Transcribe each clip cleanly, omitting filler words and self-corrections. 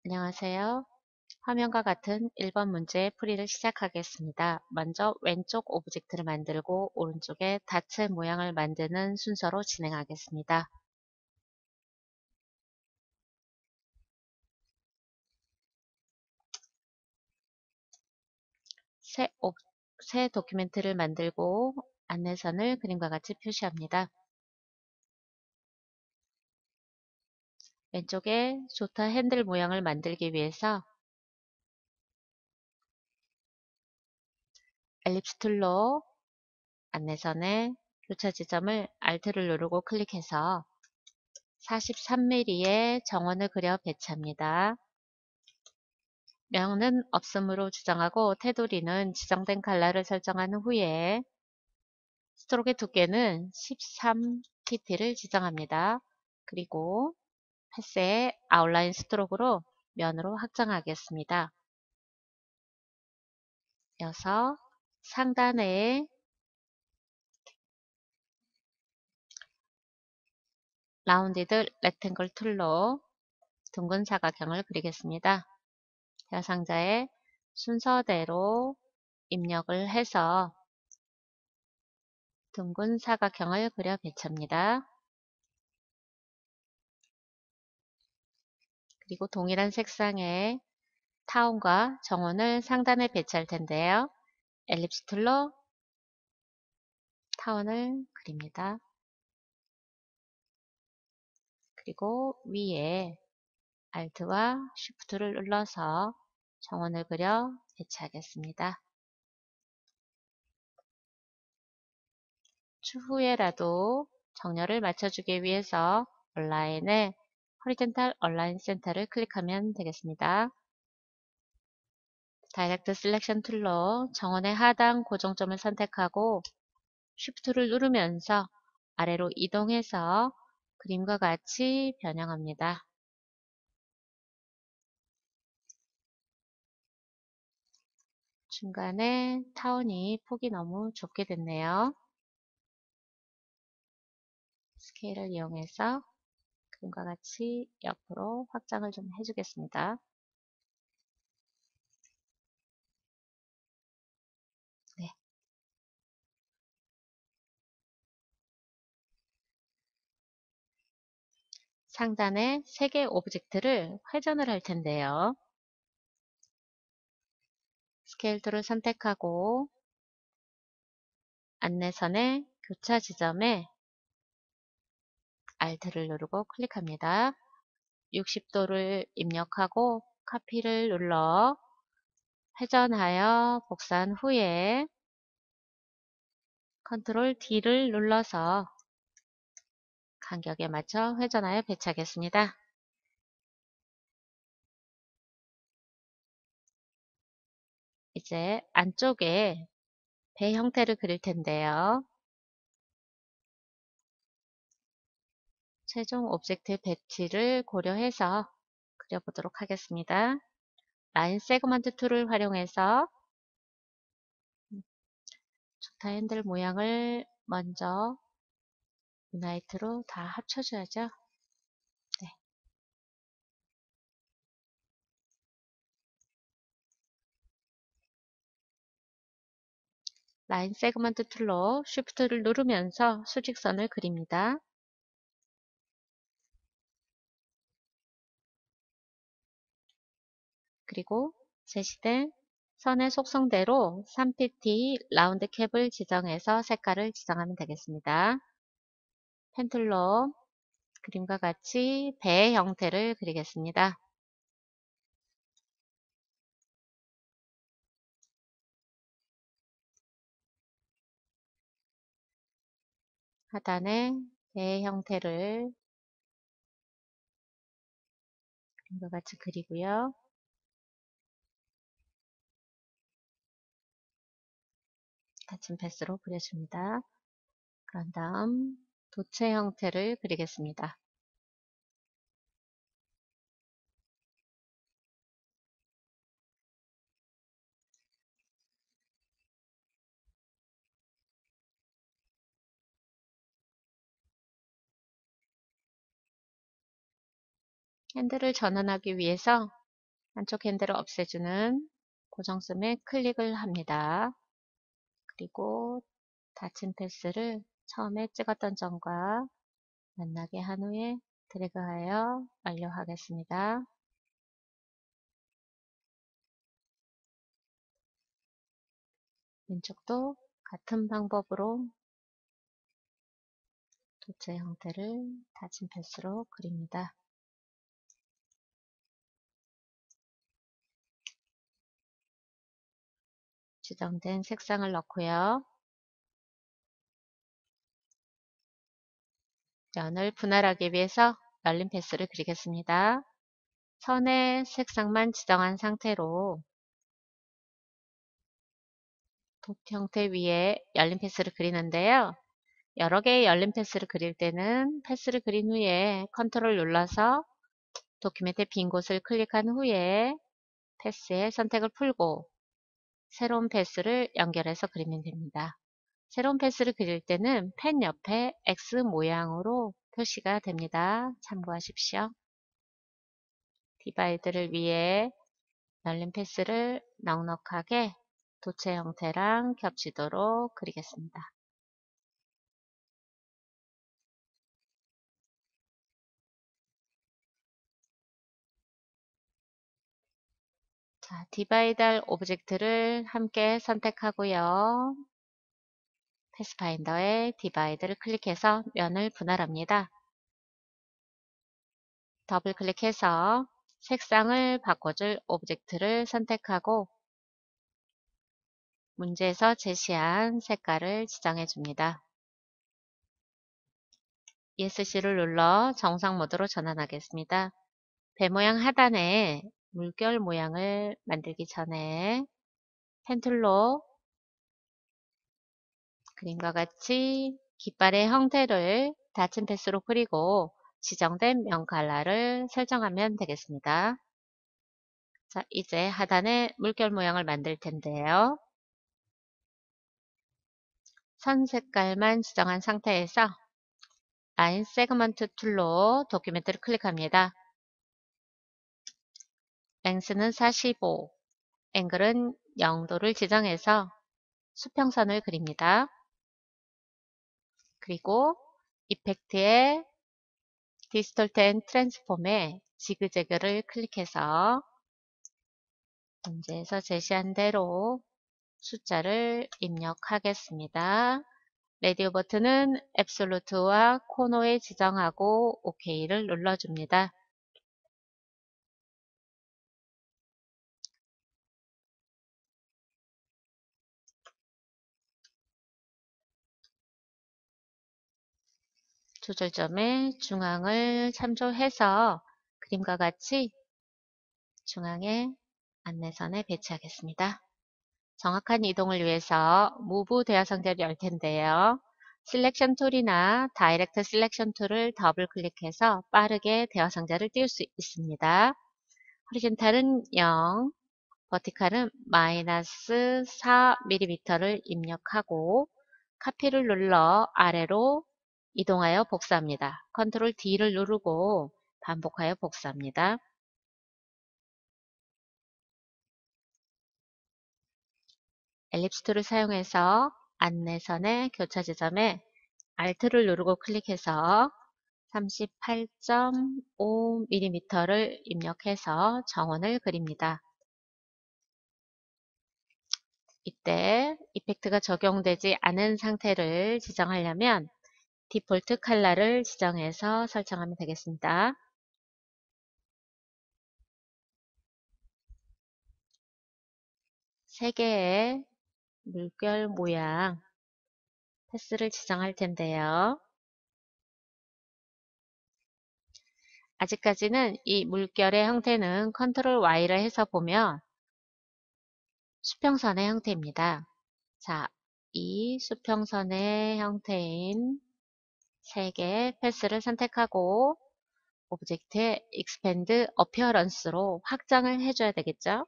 안녕하세요. 화면과 같은 1번 문제 풀이를 시작하겠습니다. 먼저 왼쪽 오브젝트를 만들고 오른쪽에 닷의 모양을 만드는 순서로 진행하겠습니다. 새, 새 도큐멘트를 만들고 안내선을 그림과 같이 표시합니다. 왼쪽에 조타 핸들 모양을 만들기 위해서 엘립스 툴로 안내선의 교차 지점을 Alt를 누르고 클릭해서 43mm의 정원을 그려 배치합니다. 명은 없음으로 지정하고 테두리는 지정된 컬러를 설정한 후에 스트로크의 두께는 13pp를 지정합니다. 그리고 패스의 아웃라인 스트로크로 면으로 확장하겠습니다. 이어서 상단에 라운디드 렉탱글 툴로 둥근 사각형을 그리겠습니다. 대상자의 순서대로 입력을 해서 둥근 사각형을 그려 배치합니다. 그리고 동일한 색상의 타운과 정원을 상단에 배치할 텐데요. 엘립스 툴로 타운을 그립니다. 그리고 위에 Alt와 Shift를 눌러서 정원을 그려 배치하겠습니다. 추후에라도 정렬을 맞춰주기 위해서 온라인에 Horizontal Align Center를 클릭하면 되겠습니다. 다이렉트 셀렉션 툴로 정원의 하단 고정점을 선택하고 Shift를 누르면서 아래로 이동해서 그림과 같이 변형합니다. 중간에 타원이 폭이 너무 좁게 됐네요. 스케일을 이용해서 그림과 같이 옆으로 확장을 좀 해주겠습니다. 네. 상단에 3개 오브젝트를 회전을 할 텐데요. 스케일 툴을 선택하고 안내선의 교차 지점에 Alt를 누르고 클릭합니다. 60도를 입력하고 카피를 눌러 회전하여 복사한 후에 컨트롤 D를 눌러서 간격에 맞춰 회전하여 배치하겠습니다. 이제 안쪽에 배 형태를 그릴 텐데요. 최종 오브젝트 배치를 고려해서 그려보도록 하겠습니다. 라인 세그먼트 툴을 활용해서 조타 핸들 모양을 먼저 유나이트로 다 합쳐줘야죠. 네. 라인 세그먼트 툴로 Shift를 누르면서 수직선을 그립니다. 그리고 제시된 선의 속성대로 3pt 라운드 캡을 지정해서 색깔을 지정하면 되겠습니다. 펜툴로 그림과 같이 배 형태를 그리겠습니다. 하단에 배 형태를 그림과 같이 그리고요. 닫힌 패스로 그려줍니다. 그런 다음 도체 형태를 그리겠습니다. 핸들을 전환하기 위해서 한쪽 핸들을 없애주는 고정점에 클릭을 합니다. 그리고 닫힌 패스를 처음에 찍었던 점과 만나게 한 후에 드래그하여 완료하겠습니다. 왼쪽도 같은 방법으로 도체 형태를 닫힌 패스로 그립니다. 지정된 색상을 넣고요. 면을 분할하기 위해서 열린 패스를 그리겠습니다. 선의 색상만 지정한 상태로 돛 형태 위에 열린 패스를 그리는데요. 여러 개의 열린 패스를 그릴 때는 패스를 그린 후에 컨트롤 눌러서 도큐멘트의 빈 곳을 클릭한 후에 패스의 선택을 풀고 새로운 패스를 연결해서 그리면 됩니다. 새로운 패스를 그릴 때는 펜 옆에 X 모양으로 표시가 됩니다. 참고하십시오. 디바이드를 위해 열린 패스를 넉넉하게 도체 형태랑 겹치도록 그리겠습니다. 자, 디바이드 오브젝트를 함께 선택하고요. 패스파인더에 디바이드를 클릭해서 면을 분할합니다. 더블 클릭해서 색상을 바꿔줄 오브젝트를 선택하고 문제에서 제시한 색깔을 지정해 줍니다. ESC를 눌러 정상 모드로 전환하겠습니다. 배 모양 하단에 물결 모양을 만들기 전에 펜툴로 그림과 같이 깃발의 형태를 닫힌 패스로 그리고 지정된 면 컬러를 설정하면 되겠습니다. 자, 이제 하단에 물결 모양을 만들 텐데요. 선 색깔만 지정한 상태에서 라인 세그먼트 툴로 도큐멘트를 클릭합니다. 랭스는 45, 앵글은 0도를 지정해서 수평선을 그립니다. 그리고 이펙트의 디스톨트 앤 트랜스폼에 지그재그를 클릭해서 문제에서 제시한 대로 숫자를 입력하겠습니다. 라디오 버튼은 앱솔루트와 코너에 지정하고 OK를 눌러줍니다. 조절점의 중앙을 참조해서 그림과 같이 중앙에 안내선에 배치하겠습니다. 정확한 이동을 위해서 무브 대화 상자를 열 텐데요. 셀렉션 툴이나 다이렉트 셀렉션 툴을 더블 클릭해서 빠르게 대화 상자를 띄울 수 있습니다. 호리젠탈은 0, 버티칼은 마이너스 4mm를 입력하고 카피를 눌러 아래로 이동하여 복사합니다. 컨트롤 D를 누르고 반복하여 복사합니다. 엘립스 툴을 사용해서 안내선의 교차 지점에 Alt를 누르고 클릭해서 38.5mm를 입력해서 정원을 그립니다. 이때 이펙트가 적용되지 않은 상태를 지정하려면 디폴트 컬러를 지정해서 설정하면 되겠습니다. 세 개의 물결 모양 패스를 지정할 텐데요. 아직까지는 이 물결의 형태는 컨트롤 Y를 해서 보면 수평선의 형태입니다. 자, 이 수평선의 형태인 세 개의 패스를 선택하고 오브젝트의 Expand Appearance로 확장을 해줘야 되겠죠?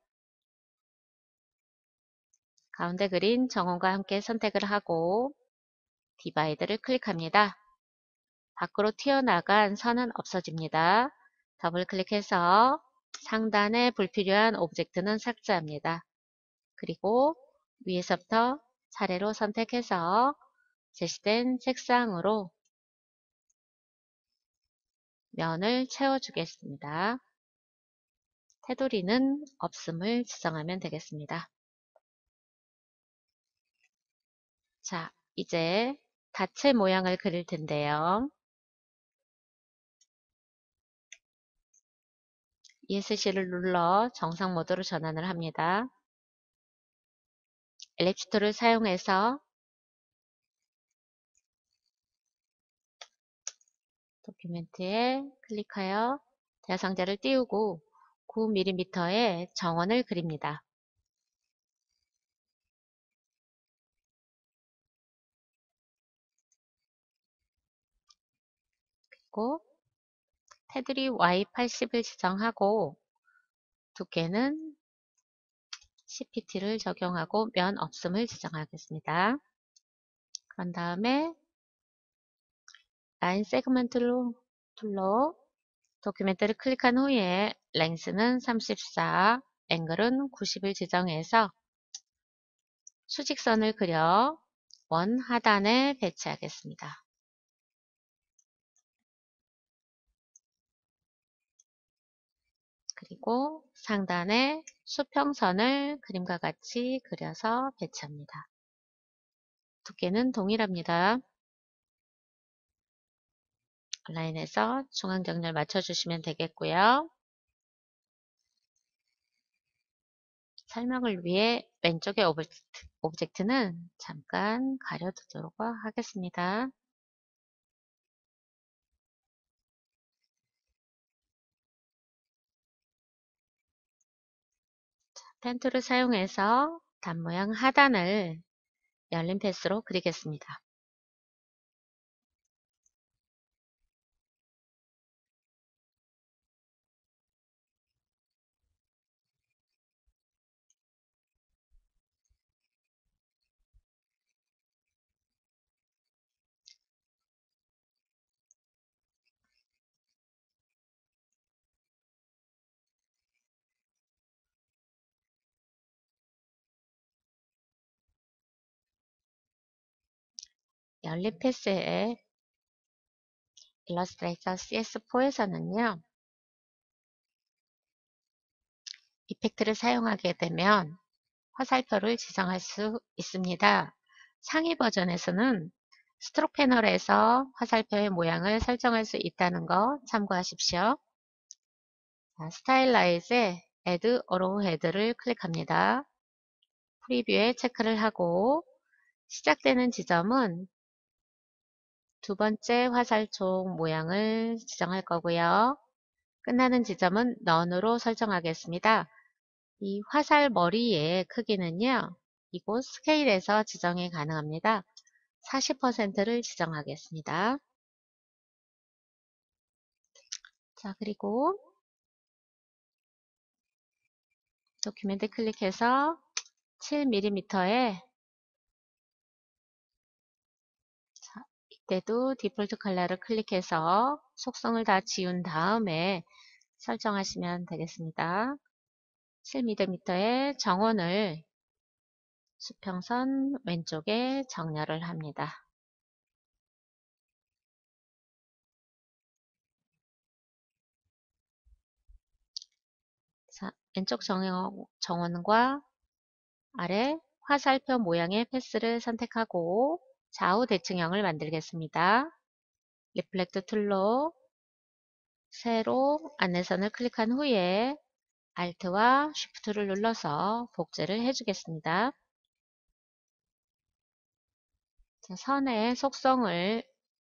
가운데 그린 정원과 함께 선택을 하고 디바이드를 클릭합니다. 밖으로 튀어나간 선은 없어집니다. 더블 클릭해서 상단에 불필요한 오브젝트는 삭제합니다. 그리고 위에서부터 차례로 선택해서 제시된 색상으로 면을 채워주겠습니다. 테두리는 없음을 지정하면 되겠습니다. 자, 이제 다체 모양을 그릴 텐데요. ESC를 눌러 정상 모드로 전환을 합니다. 엘립스 툴을 사용해서 도큐멘트에 클릭하여 대상자를 띄우고 9mm의 정원을 그립니다. 그리고 테두리 Y80을 지정하고 두께는 CPT를 적용하고 면 없음을 지정하겠습니다. 그런 다음에 라인 세그먼트 툴로 도큐멘트를 클릭한 후에 랭스는 34, 앵글은 90을 지정해서 수직선을 그려 원 하단에 배치하겠습니다. 그리고 상단에 수평선을 그림과 같이 그려서 배치합니다. 두께는 동일합니다. 라인에서 중앙정렬 맞춰주시면 되겠고요. 설명을 위해 왼쪽의 오브젝트는 잠깐 가려두도록 하겠습니다. 펜 툴을 사용해서 단 모양 하단을 열린 패스로 그리겠습니다. 열린 패스의 일러스트레이터 CS4에서는요. 이펙트를 사용하게 되면 화살표를 지정할 수 있습니다. 상위 버전에서는 스트로크 패널에서 화살표의 모양을 설정할 수 있다는 거 참고하십시오. 스타일라이즈에 Add Arrow Head를 클릭합니다. 프리뷰에 체크를 하고 시작되는 지점은 두 번째 화살촉 모양을 지정할 거고요. 끝나는 지점은 None으로 설정하겠습니다. 이 화살 머리의 크기는요. 이곳 스케일에서 지정이 가능합니다. 40%를 지정하겠습니다. 자, 그리고 도큐멘트 클릭해서 7mm에 이때도 디폴트 컬러를 클릭해서 속성을 다 지운 다음에 설정하시면 되겠습니다. 7mm의 정원을 수평선 왼쪽에 정렬을 합니다. 자, 왼쪽 정원과 아래 화살표 모양의 패스를 선택하고 좌우 대칭형을 만들겠습니다. 리플렉트 툴로 세로 안내선을 클릭한 후에 Alt와 Shift를 눌러서 복제를 해주겠습니다. 자, 선의 속성을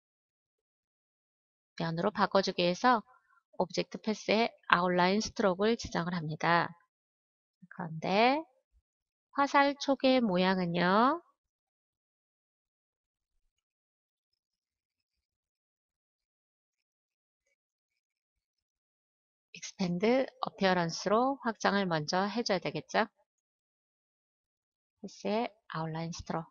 면으로 바꿔주기 위해서 오브젝트 패스에 아웃라인 스트로크를 지정을 합니다. 그런데 화살촉의 모양은요. 익스펜드 어피어런스로 확장을 먼저 해줘야 되겠죠. 패스의 아웃라인 스트로크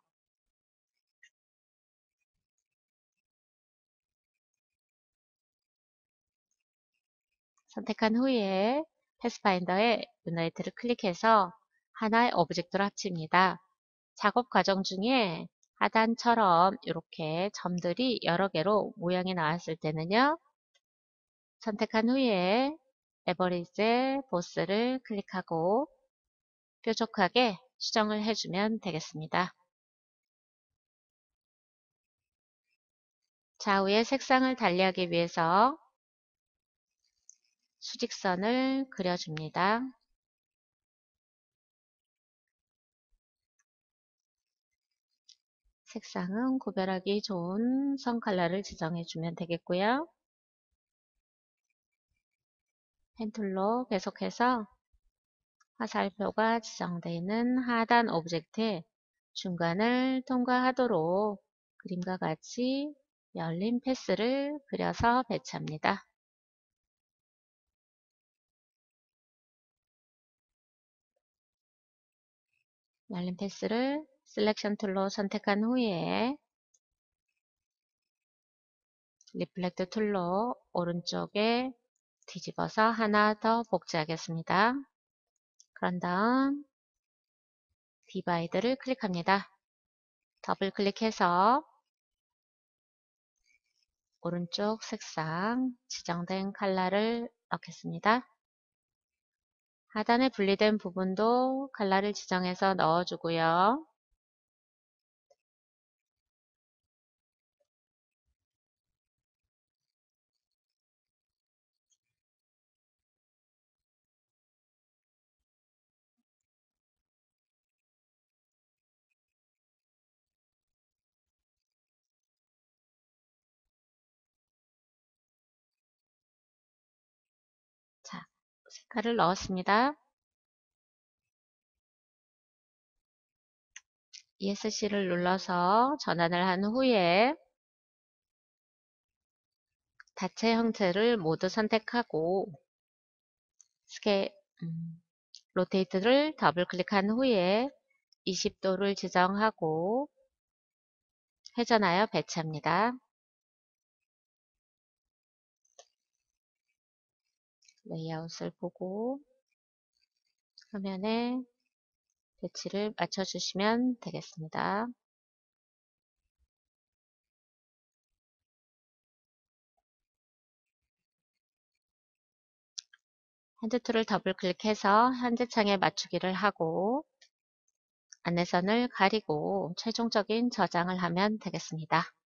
선택한 후에 패스파인더에 유나이트를 클릭해서 하나의 오브젝트로 합칩니다. 작업 과정 중에 하단처럼 이렇게 점들이 여러 개로 모양이 나왔을 때는요. 선택한 후에 에버리지 보스를 클릭하고 뾰족하게 수정을 해주면 되겠습니다. 좌우의 색상을 달리하기 위해서 수직선을 그려줍니다. 색상은 구별하기 좋은 선 컬러를 지정해주면 되겠고요. 펜툴로 계속해서 화살표가 지정되어 있는 하단 오브젝트의 중간을 통과하도록 그림과 같이 열린 패스를 그려서 배치합니다. 열린 패스를 셀렉션 툴로 선택한 후에 리플렉트 툴로 오른쪽에 뒤집어서 하나 더 복제하겠습니다. 그런 다음 디바이드를 클릭합니다. 더블 클릭해서 오른쪽 색상 지정된 컬러를 넣겠습니다. 하단에 분리된 부분도 컬러를 지정해서 넣어주고요. 자, 색깔을 넣었습니다. ESC를 눌러서 전환을 한 후에 다체 형태를 모두 선택하고 로테이트를 더블 클릭한 후에 20도를 지정하고 회전하여 배치합니다. 레이아웃을 보고 화면에 배치를 맞춰주시면 되겠습니다. 핸드 툴을 더블 클릭해서 현재 창에 맞추기를 하고 안내선을 가리고 최종적인 저장을 하면 되겠습니다.